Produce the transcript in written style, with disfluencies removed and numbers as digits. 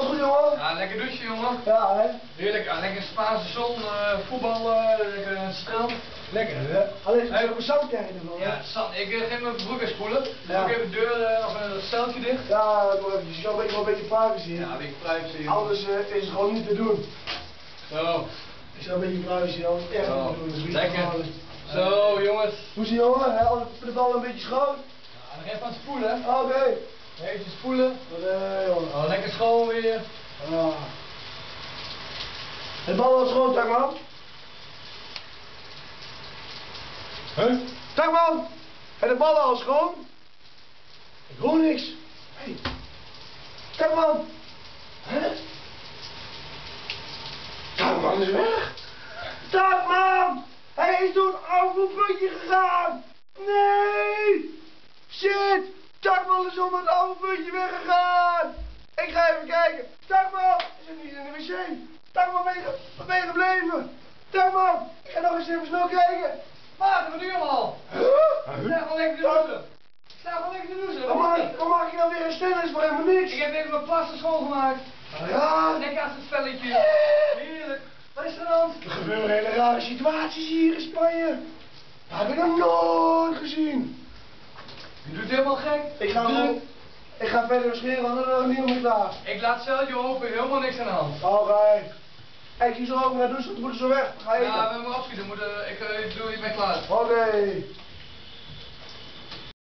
Alles goed, jongen? Ja, lekker douchen, jongen. Ja, hè? Heerlijk, ja, lekker Spaanse zon, voetballen, lekker aan het strand. Lekker, hè? Alleen is ook een zand krijgen ervan, hè? Ja, San, ik ga even mijn broek weer spoelen. Ja. Doe ik even de deur of een steltje dicht. Ja, doe eventjes. Wel een beetje privacy. Ja, een beetje privacy. Anders is het gewoon niet te doen. Zo. Ik zou een beetje privacy, anders echt niet te doen. Dus Lekker. Zo, jongens. Hoe is die jongen? Hè? Alles de bal een beetje schoon? Ja, nog even aan het spoelen. Oké. Even spoelen. Nee, jongen. Oh, lekker schoon weer. Ja. De bal was schoon, Takman. Huh? Takman! En de ballen al schoon? Ik hoor niks. Hé. Hey. Takman! Hè? Takman is weg. Takman! Hij is door een afvoerputje gegaan. Nee! Shit! Takman is om het afvoerputje weggegaan. Ik ga even kijken. Takman! Is er niet in de wc? Takman, waar ben je gebleven? Takman! Ik ga nog eens even snel kijken. Maat, wat doe je allemaal? Huh? Ik sta gewoon lekker te douchen. Ik sta gewoon lekker te douchen. Waar maak je nou weer een stennis voor helemaal niks? Ik heb even mijn plassen schoongemaakt. Ja, Lekker aan het spelletje. Heerlijk. Wat is er aan de hand? er gebeuren hele rare situaties hier in Spanje. Dat heb ik nog nooit gezien. Je doet helemaal gek. Ik ga verder scheren, want er is niet meer klaar. Ik laat celtje open, helemaal niks aan de hand. Oké. Ik zie zo ook naar douchen, want we moeten zo weg. Ga eten. Ja, we moeten afschieten. Ik doe je mee klaar. Oké.